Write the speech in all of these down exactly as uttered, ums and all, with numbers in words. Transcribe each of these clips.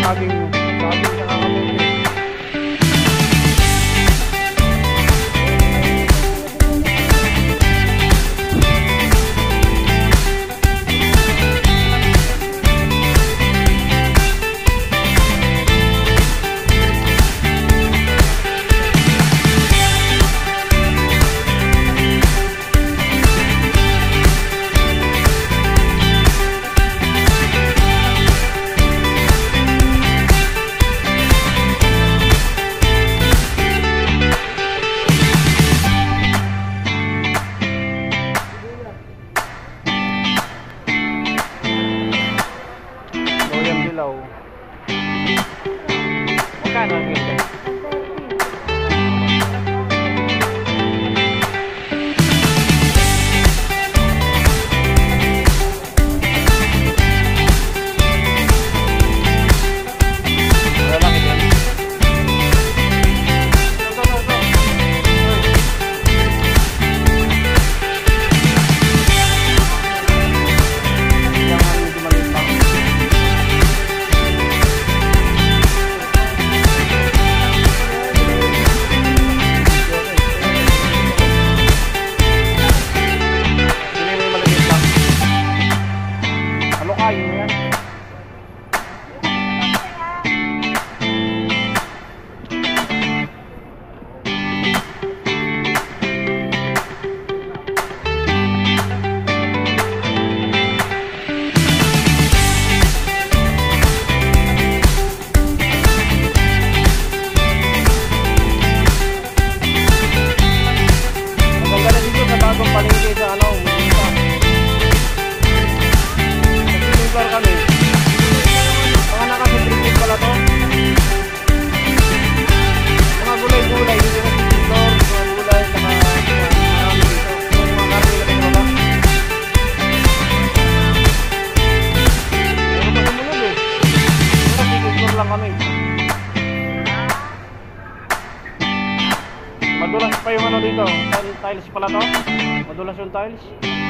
saging, saging sa kakamuti. Magkano ang ganda? Madulas pa yung ano dito, tiles pala to. Madulas yung tiles.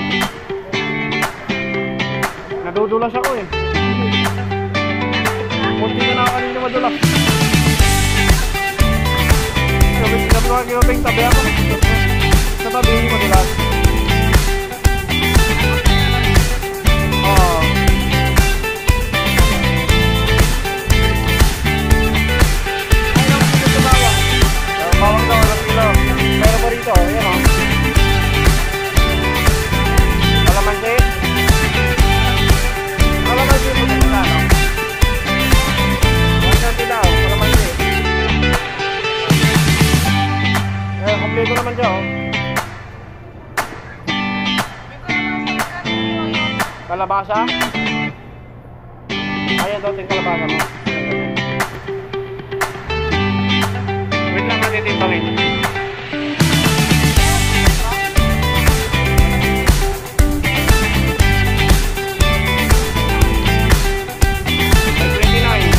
Nadudulas ako eh. Kunti na na kanina madulas. Sabi sabi ko kinuteng tabi ako. Sa tabi yung madulas. Oo. Bawang daw ng kilo. Meron pa rito, yan o. Kalamansi. Kalamansi mo din na, no? one thirty daw, kalamansi. Eh, kompleto naman dyan, o. Kalabasa. Ayan daw, ting kalabasa mo. Wait lang natin timbangin. twenty-nine.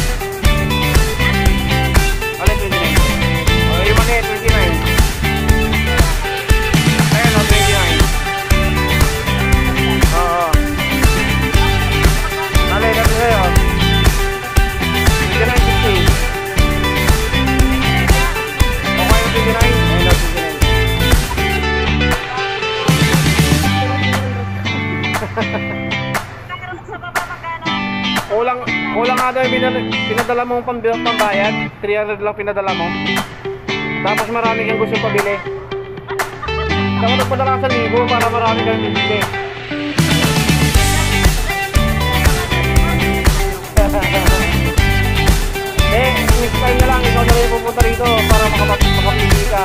Alin twenty-nine? O, yung mani, twenty-nine. Ayan o, twenty-nine. Oo. Alin, natin sa'yo. twenty-nine fifty. Kulang, kulang nga daw yung pinadala mong pambayad. three hundred lang pinadala mo. Tapos marami kang gusto pabili. Dapat nagpadala ka sa libo para marami kang bibili. Eh, next time na lang ikaw na rin pupunta rito para makapili ka.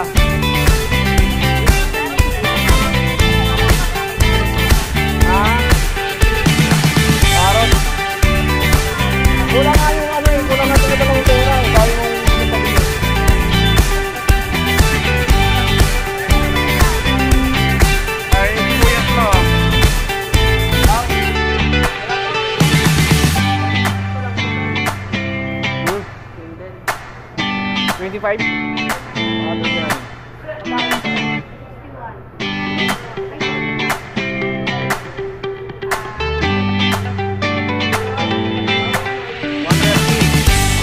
Ha? Parot? Kulang nga yung ano eh, kulang nga ito ng pera. Dahil mong pabili. Ay, kuyas mo. twenty-five? Ah, twenty-nine. one thirty.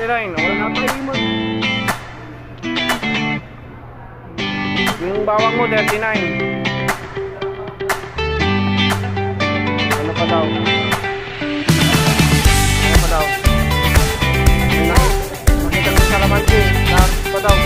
thirty-nine. Wala na tayo mo. Yung bawang mo, thirty-nine. Ano pa daw? Ano pa daw? Ano na? Makita ng kalamansi. Ano pa daw?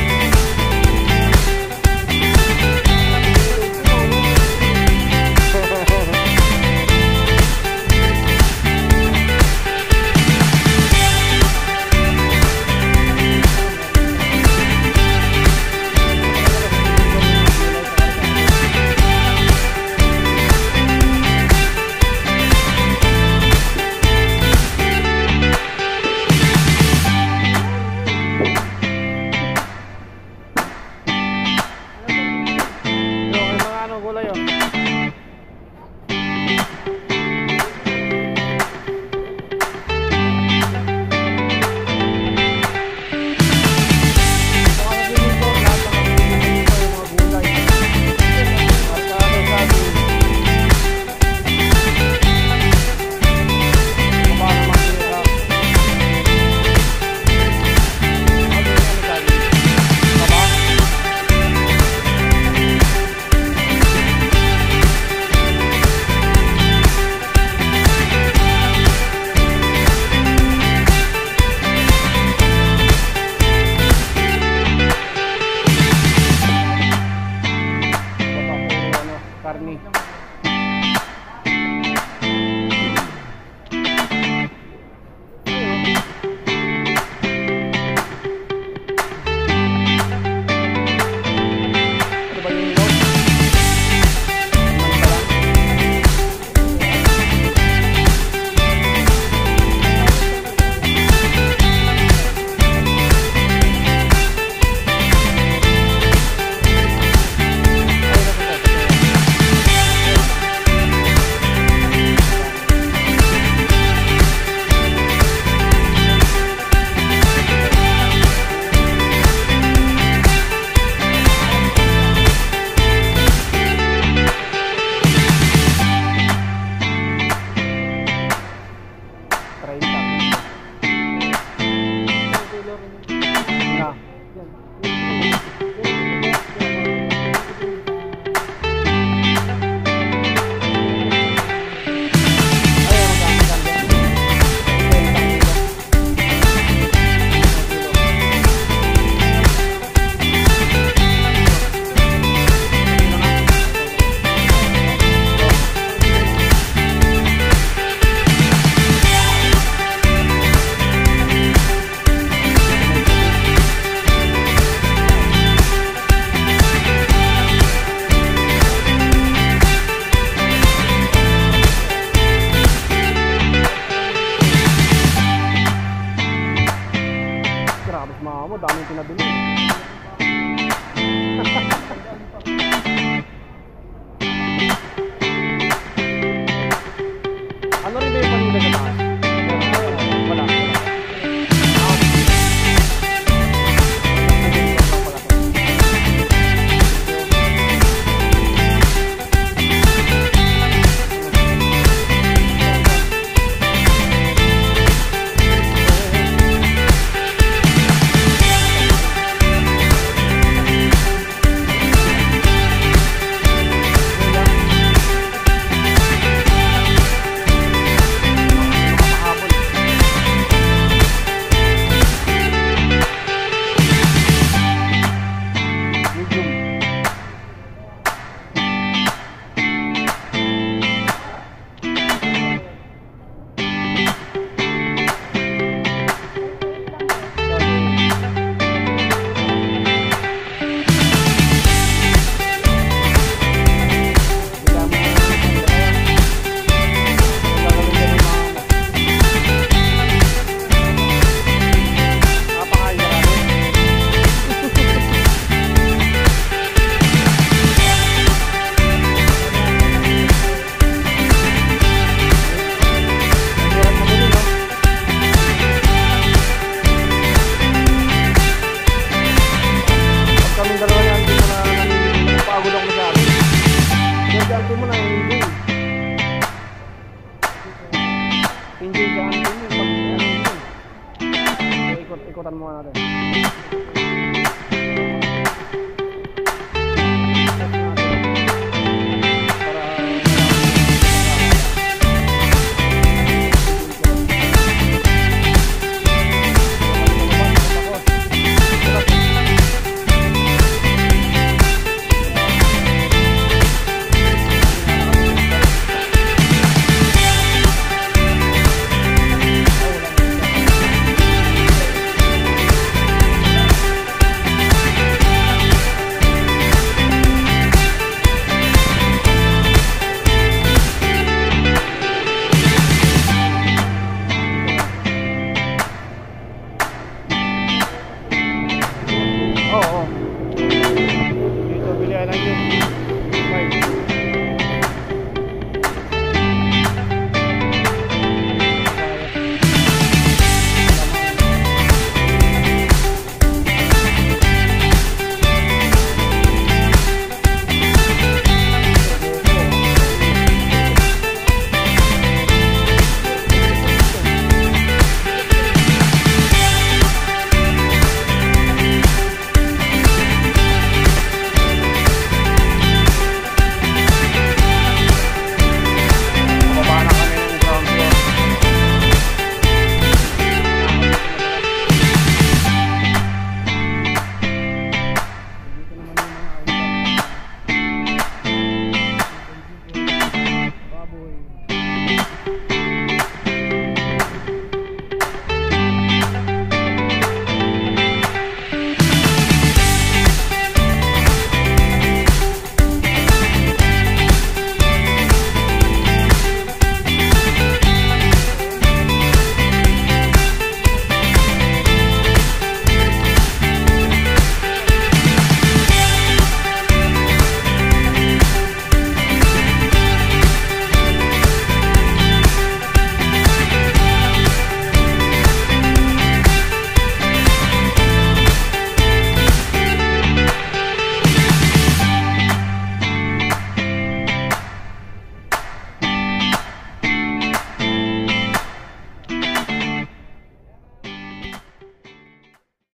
Dito, bilihan lang yung bike.